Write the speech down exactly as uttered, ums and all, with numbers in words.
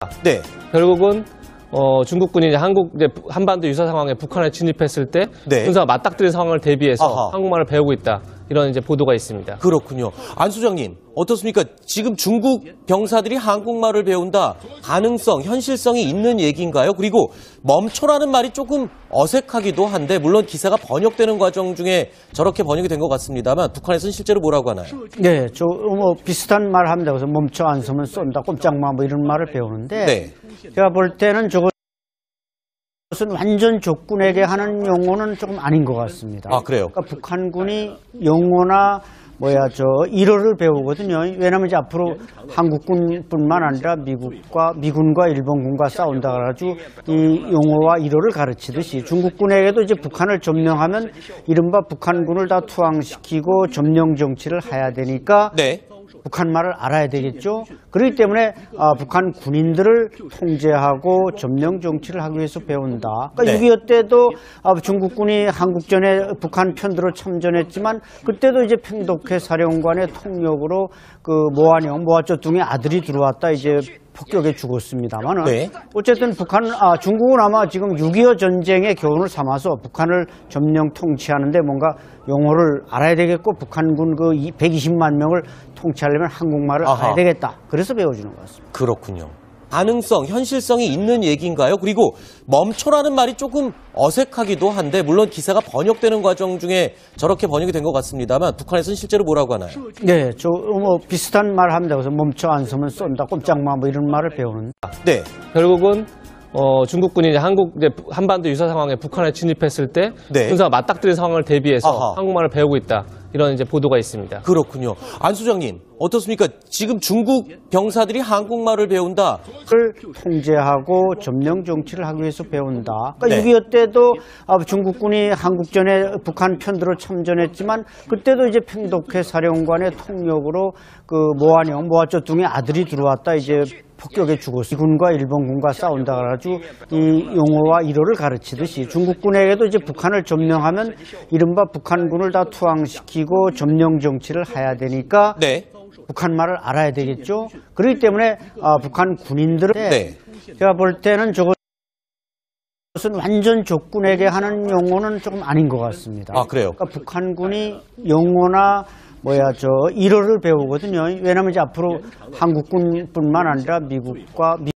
네. 결국은 어, 중국군이 이제 한국 이제 한반도 유사 상황에 북한에 진입했을 때 네. 군사가 맞닥뜨린 상황을 대비해서 아하. 한국말을 배우고 있다. 이런 이제 보도가 있습니다. 그렇군요. 안 소장님, 어떻습니까? 지금 중국 병사들이 한국말을 배운다. 가능성, 현실성이 있는 얘기인가요? 그리고 멈춰라는 말이 조금 어색하기도 한데, 물론 기사가 번역되는 과정 중에 저렇게 번역이 된 것 같습니다만, 북한에서는 실제로 뭐라고 하나요? 네, 저 뭐 비슷한 말 합니다. 그래서 멈춰 안 서면 쏜다, 꼼짝마 뭐 이런 말을 배우는데, 네. 제가 볼 때는 저것은 완전 적군에게 하는 용어는 조금 아닌 것 같습니다. 아, 그래요? 그러니까 북한군이 용어나 뭐야 저 일어를 배우거든요. 왜냐하면 이제 앞으로 한국군뿐만 아니라 미국과 미군과 일본군과 싸운다 그래가지고 이 용어와 일어를 가르치듯이 중국군에게도 이제 북한을 점령하면 이른바 북한군을 다 투항시키고 점령 정치를 해야 되니까. 네. 북한 말을 알아야 되겠죠. 그렇기 때문에 아, 북한 군인들을 통제하고 점령 정치를 하기 위해서 배운다. 그러니까 네. 육이오 때도 아, 중국군이 한국전에 북한 편들어 참전했지만 그때도 이제 팽독회 사령관의 통역으로 그 모한영, 모하쩌둥의 아들이 들어왔다 이제 폭격에 죽었습니다만은 네. 어쨌든 북한, 아, 중국은 아마 지금 육이오 전쟁의 교훈을 삼아서 북한을 점령 통치하는데 뭔가 용어를 알아야 되겠고 북한군 그 백이십만 명을 통치하려면 한국말을 아하. 알아야 되겠다. 그래서 배워주는 것 같습니다. 그렇군요. 가능성, 현실성이 있는 얘기인가요? 그리고 멈춰라는 말이 조금 어색하기도 한데, 물론 기사가 번역되는 과정 중에 저렇게 번역이 된 것 같습니다만, 북한에서는 실제로 뭐라고 하나요? 네, 저 뭐 비슷한 말 합니다. 그래서 멈춰 안 서면 쏜다, 꼼짝마 뭐 이런 말을 배우는. 네. 결국은 어, 중국군이 이제 한국 이제 한반도 유사 상황에 북한에 진입했을 때 네. 군사가 맞닥뜨린 상황을 대비해서 아하. 한국말을 배우고 있다. 이런 이제 보도가 있습니다. 그렇군요. 안 소장님, 어떻습니까? 지금 중국 병사들이 한국말을 배운다. 을 통제하고 점령 정치를 하기 위해서 배운다. 그러니까 네. 육이오 때도 아, 중국군이 한국전에 북한 편들어 참전했지만 그때도 이제 팽독회 사령관의 통역으로 그 모한영, 모하쩌둥의 아들이 들어왔다 이제 폭격에 죽었어요. 미군과 일본군과 싸운다 그래가지고 이 용어와 일어를 가르치듯이 중국군에게도 이제 북한을 점령하면 이른바 북한군을 다 투항시키고 점령 정치를 해야 되니까. 네. 북한 말을 알아야 되겠죠. 그렇기 때문에 아, 북한 군인들은 네. 제가 볼 때는 저것은 완전 적군에게 하는 용어는 조금 아닌 것 같습니다. 아, 그래요? 그러니까 북한군이 용어나 뭐야 저 일어를 배우거든요. 왜냐하면 이제 앞으로 한국군뿐만 아니라 미국과